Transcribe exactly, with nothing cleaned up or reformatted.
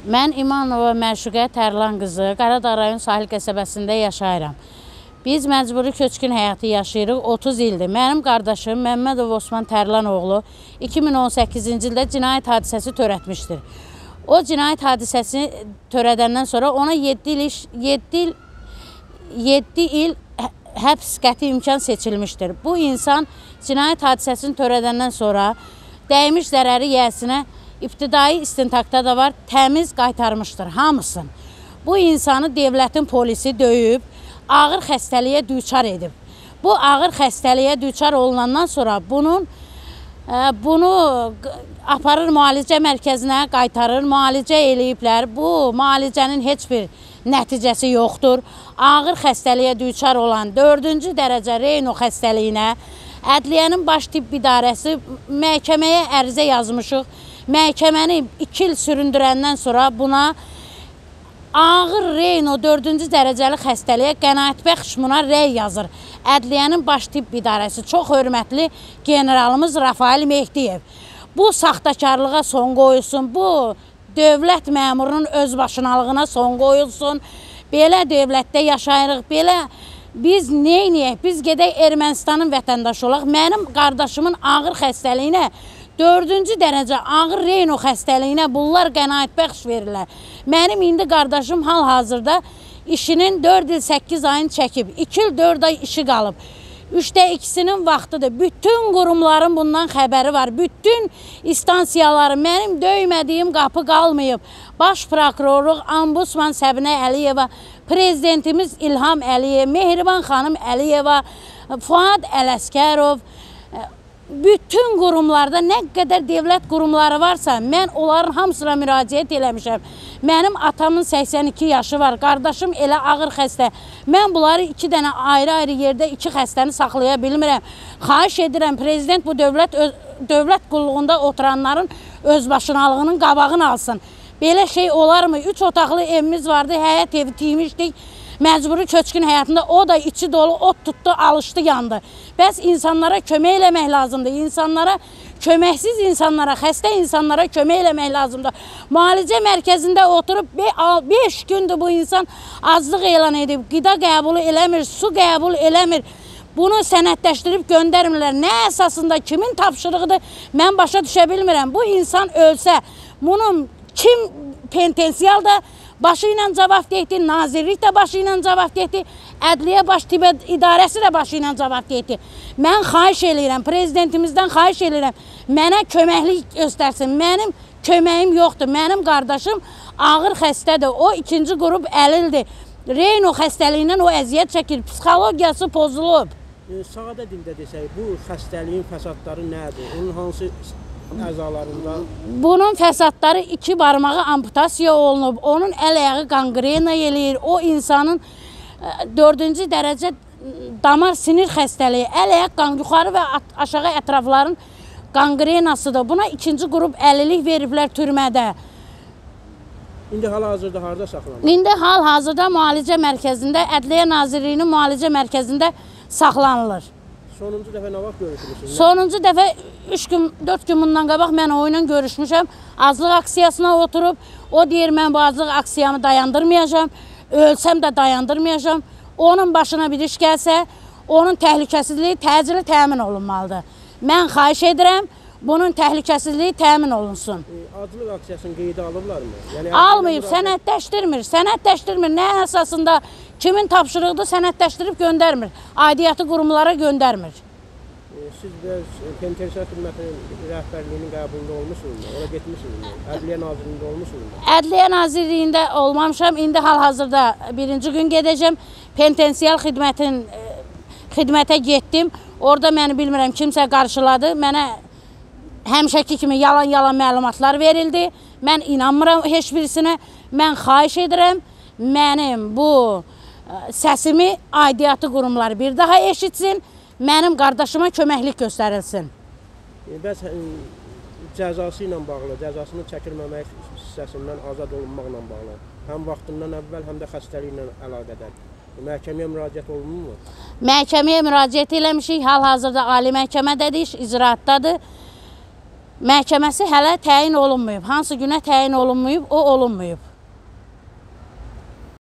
Mən İmanova Məşuqə Tərlan qızı, Qaradağ rayon Sahil qəsəbəsində yaşayıram. Biz məcburi köçkün həyatı yaşayırıq, otuz ildir. Mənim qardaşım Məmmədov Osman Tərlan oğlu iki min on səkkizinci ildə cinayət hadisəsi törətmişdir. O cinayət hadisəsi törədəndən sonra ona yeddi il, yeddi il, yeddi il həbs qəti imkan seçilmişdir. Bu insan cinayət hadisəsini törədəndən sonra dəymiş zərəri yiyəsinə İbtidai istintaqda da var, təmiz qaytarmışdır hamısını. Bu insanı devlətin polisi döyüb, ağır xəstəliyə düçar edib. Bu ağır xəstəliyə düçar olunandan sonra bunun, bunu aparır müalicə mərkəzinə, qaytarır, müalicə eləyiblər. Bu müalicənin heç bir nəticəsi yoxdur. Ağır xəstəliyə düçar olan dördüncü dərəcə Reyno xəstəliyinə Ədliyyənin baş tibb idarəsi məhkəməyə ərizə yazmışıq. Məhkəməni iki il süründürəndən sonra buna ağır Reyno dördüncü dərəcəli xəstəliyə qənaətbəxş buna rəy yazır. Ədliyyənin baş tibb idarəsi çox hörmətli generalımız Rafael Mehdiyev. Bu saxtakarlığa son qoyulsun, bu dövlət məmurunun özbaşınalığına son qoyulsun. Belə dövlətdə yaşayırıq, belə biz neyniyək? Biz gedək Ermənistanın vətəndaşı olaq. Mənim qardaşımın ağır xəstəliyinə dördüncü dərəcə ağır Reyno xəstəliyinə bunlar qənaətbəxş verirlər. Mənim indi qardaşım hal-hazırda işinin dörd il səkkiz ayını çəkib. iki il dörd ay işi qalıb. üçdə ikisinin vaxtıdır. Bütün qurumların bundan xəbəri var. Bütün istansiyaları, mənim döymədiyim qapı qalmayıb. Baş prokurorluq Ombudsman Səbinə Əliyeva, prezidentimiz İlham Əliyev, Mehriban xanım Əliyeva, Fuad Ələskərov, bütün qurumlarda nə qədər dövlət qurumları varsa, mən onların hamısına müraciət eləmişəm. Mənim atamın səksən iki yaşı var, qardaşım elə ağır xəstə. Mən bunları iki dənə ayrı-ayrı yerdə iki xəstəni saxlaya bilmirəm. Xahiş edirəm, prezident bu dövlət, dövlət qulluğunda oturanların özbaşınalığının qabağını alsın. Belə şey olarmı? Üç otaqlı evimiz vardı, həyət evi tiymişdik. Məcburi köçkün həyatında o da içi dolu, ot tutdu, alışdı, yandı. Bəs insanlara kömək eləmək lazımdır. İnsanlara, köməksiz insanlara, xəstə insanlara kömək eləmək lazımdır. Müalicə mərkəzində oturub beş gündür bu insan azlıq elan edib. Qida qəbulu eləmir, su qəbul eləmir. Bunu sənədləşdirib göndərmirlər. Nə əsasında, kimin tapşırığıdır, mən başa düşə bilmirəm. Bu insan ölsə, bunun kim pentensial da başı ilə cavabdehdir, nazirlik də başı ilə cavabdehdir, ədliyyə baş tibb idarəsi də başı ilə cavabdehdir. Mən xahiş eləyirəm, prezidentimizdən xahiş eləyirəm, mənə köməklik göstərsin. Mənim köməyim yoxdur, mənim qardaşım ağır xəstədir, o ikinci qrup əlildir. Reyno xəstəliyindən o əziyyət çəkir, psixologiyası pozulub. Sadə dildə desək, bu xəstəliyin fəsadları nədir? Onun hansı əzalarında? Bunun fəsadları iki barmağı amputasiya olunub, onun əl-ayağı qanqrena eləyir, o insanın dördüncü dərəcə damar sinir xəstəliyi, əl-ayaq yuxarı və aşağı ətrafların qanqrenasıdır. Buna ikinci qrup əlillik veriblər türmədə. İndi hal-hazırda harada saxlanır? İndi hal-hazırda müalicə mərkəzində, Ədliyyə Nazirliyinin müalicə mərkəzində saxlanılır. Sonuncu dəfə nə vaxt görüşmüşsünüz? Sonuncu dəfə üç gün, dörd gün bundan qabaq mən o ilə görüşmüşəm. Azlıq aksiyasına oturub, o deyir, mən bu azlıq aksiyamı dayandırmayacağam, ölsəm də dayandırmayacağam. Onun başına bir iş gəlsə, onun təhlükəsizliyi təcili təmin olunmalıdır. Mən xahiş edirəm, bunun təhlükəsizliyi təmin olunsun. Azlıq aksiyasını qeydə alıblarmı? Yəni, almayıb, sənədləşdirmir, sənədləşdirmir. Nə əsasında kimin tapşırıqdır sənədləşdirib göndərmir, aidiyyatı qurumlara göndərmir. Siz biraz penitensiar xidmətinin rəhbərliyinin qəbulunda olmuşsunuz mu? Ora getmişsiniz mi? Ədliyyə Nazirliyində olmuşsunuz mu? Ədliyyə Nazirliyində olmamışam, indi hal-hazırda birinci gün gedəcəm. Penitensiar xidmətin xidmətə getdim, orada məni bilmirəm, kimsə qarşıladı, mənə həmişəki kimi yalan-yalan məlumatlar verildi. Mən inanmıram heç birisinə, mən xahiş edirəm, mənim bu səsimi aidiyyatı qurumları bir daha eşitsin, mənim qardaşıma köməklik göstərilsin. Bəs cəzası ilə bağlı, cəzasını çəkilməmək hissəsindən azad olunmaqla bağlı, həm vaxtından əvvəl, həm də xəstəliklə əlaqədar məhkəməyə müraciət olunur mu? Məhkəməyə müraciət eləmişik, hal-hazırda Ali məhkəmədədir, icraatdadır. məhkəməsi hələ təyin olunmayıb. Hansı günə təyin olunmayıb, o olunmayıb.